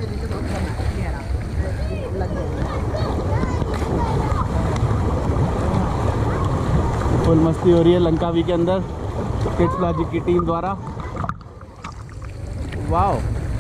Full मस्ती हो रही है लंकावी के अंदर किड्स लॉजिक की टीम द्वारा। वाओ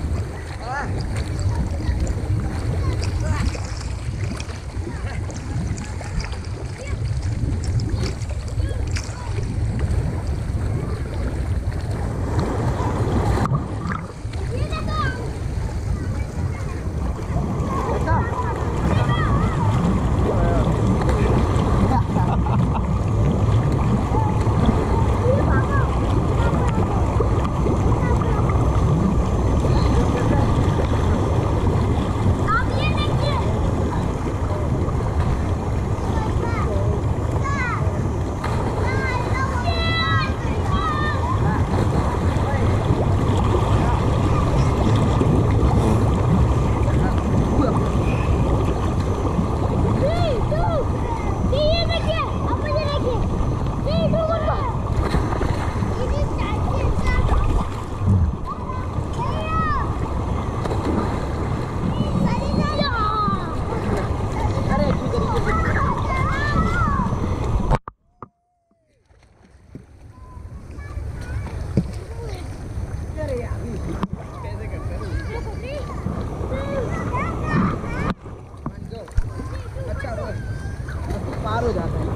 पार हो जाता है।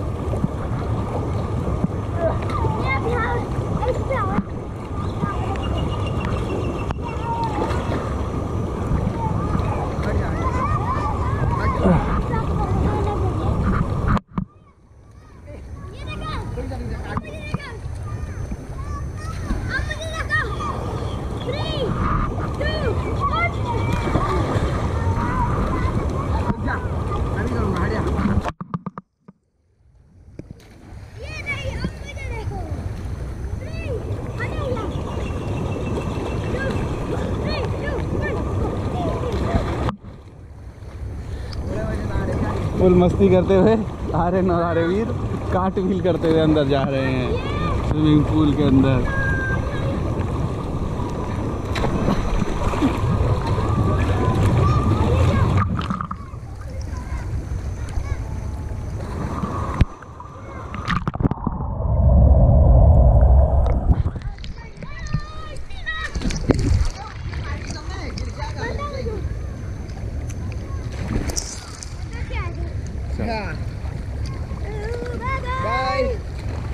फुल मस्ती करते हुए आर्य नवारे वीर कार्टव्हील करते हुए अंदर जा रहे हैं स्विमिंग पूल के अंदर।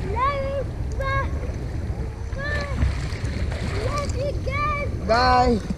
Bye.